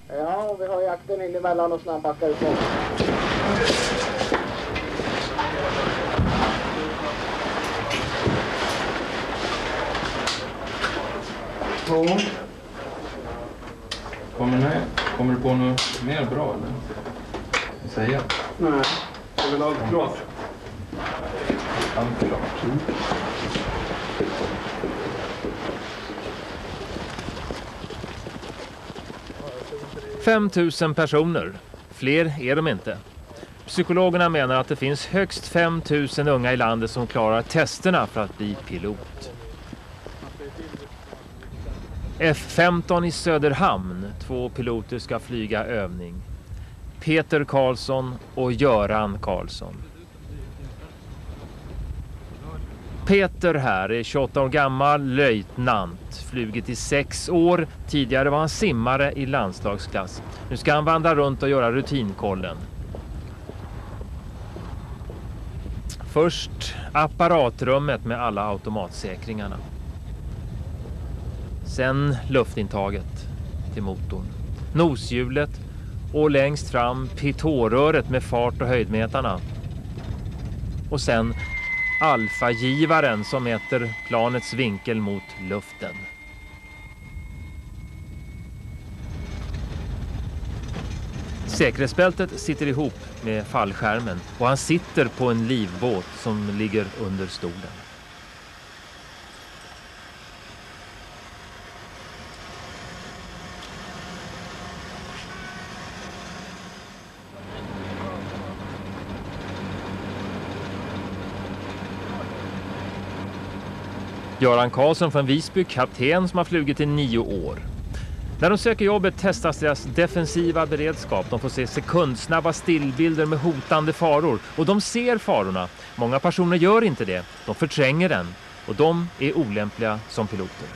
Ja, och vi har jakten in emellan och snabbbackar ut. Ja. Kommer du på något mer bra eller? Säga? Nej, det är väl allt klart. Allt klart. Mm. 5 000 personer. Fler är de inte. Psykologerna menar att det finns högst 5 000 unga i landet som klarar testerna för att bli pilot. F-15 i Söderhamn. 2 piloter ska flyga övning. Peter Karlsson och Göran Karlsson. Peter här är 28 år gammal, löjtnant. Flugit i 6 år. Tidigare var han simmare i landslagsklass. Nu ska han vandra runt och göra rutinkollen. Först apparatrummet med alla automatsäkringarna. Sen luftintaget till motorn. Noshjulet och längst fram pitot-röret med fart- och höjdmätarna. Och sen alfagivaren som mäter planets vinkel mot luften. Säkerhetsbältet sitter ihop med fallskärmen och han sitter på en livbåt som ligger under stolen. Göran Karlsson från Visby, kapten som har flugit i 9 år. När de söker jobbet testas deras defensiva beredskap. De får se sekundsnabba stillbilder med hotande faror. Och de ser farorna. Många personer gör inte det. De förtränger den. Och de är olämpliga som piloter.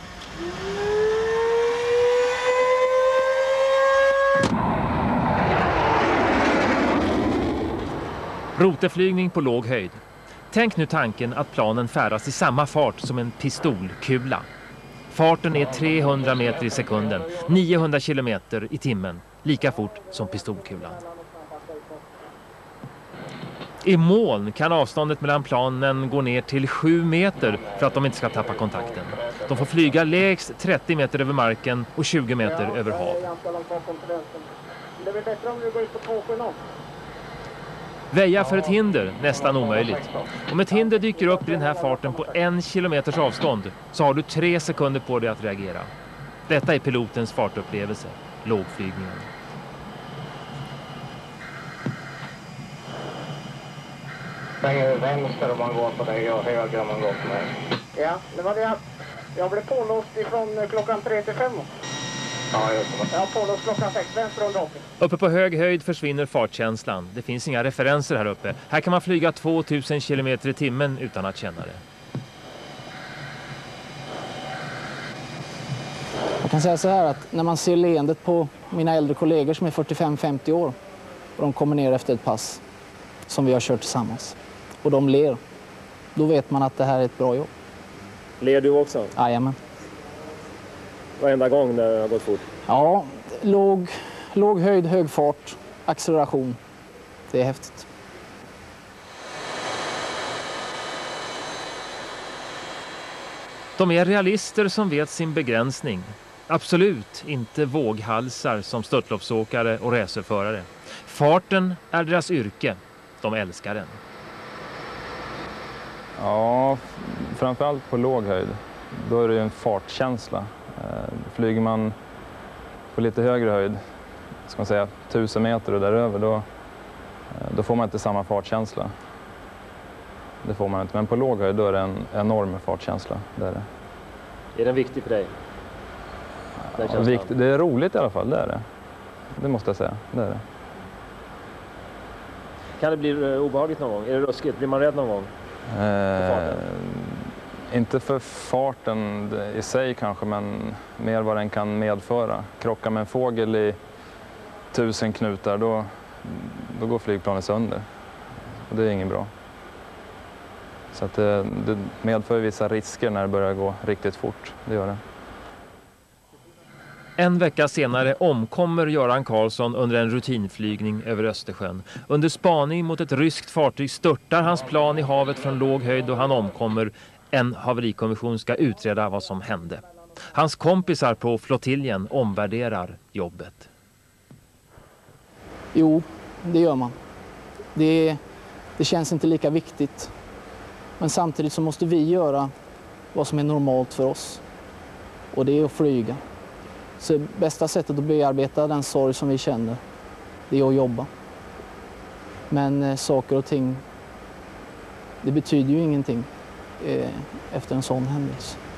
Roterflygning på låg höjd. Tänk nu tanken att planen färdas i samma fart som en pistolkula. Farten är 300 meter i sekunden, 900 kilometer i timmen, lika fort som pistolkulan. I moln kan avståndet mellan planen gå ner till 7 meter för att de inte ska tappa kontakten. De får flyga lägst 30 meter över marken och 20 meter över hav. Det blir bättre om du går ut på 270. Väja för ett hinder, nästan omöjligt. Om ett hinder dyker upp i den här farten på 1 kilometers avstånd så har du 3 sekunder på dig att reagera. Detta är pilotens fartupplevelse, lågflygningen. Svänger vänster om man går på dig och höger om man går på mig. Ja, det var det. Jag blev pålåst ifrån klockan 3 till 5. Ja, jag har pålåst klockan 6, vänster om docken. Uppe på hög höjd försvinner fartkänslan. Det finns inga referenser här uppe. Här kan man flyga 2000 kilometer i timmen utan att känna det. Jag kan säga så här att när man ser leendet på mina äldre kollegor som är 45-50 år och de kommer ner efter ett pass som vi har kört tillsammans och de ler, då vet man att det här är ett bra jobb. Ler du också? Jajamän. Varenda gång när det har gått fort? Ja, låg höjd, hög fart, acceleration. Det är häftigt. De är realister som vet sin begränsning. Absolut inte våghalsar som störtloppsåkare och racerförare. Farten är deras yrke. De älskar den. Ja, framförallt på låg höjd. Då är det ju en fartkänsla. Flyger man på lite högre höjd, ska man säga 1000 meter och däröver, då får man inte samma fartkänsla. Det får man inte, men på låg höjd då är det en enorm fartkänsla. Det är det. Är den viktig för dig? Ja, det är roligt i alla fall, det är det. Det måste jag säga, det är det. Kan det bli obehagligt någon gång? Är det ruskigt? Blir man rädd någon gång? Inte för farten i sig kanske, men mer vad den kan medföra. Krocka med en fågel i 1000 knutar, då går flygplanet sönder. Och det är inget bra. Så att det medför vissa risker när det börjar gå riktigt fort. Det gör det. En vecka senare omkommer Göran Karlsson under en rutinflygning över Östersjön. Under spaning mot ett ryskt fartyg störtar hans plan i havet från låg höjd och han omkommer. En haverikommission ska utreda vad som hände. Hans kompisar på flottiljen omvärderar jobbet. Jo, det gör man. Det känns inte lika viktigt. Men samtidigt så måste vi göra vad som är normalt för oss. Och det är att flyga. Så bästa sättet att bearbeta den sorg som vi känner, det är att jobba. Men saker och ting, det betyder ju ingenting efter en sån händelse.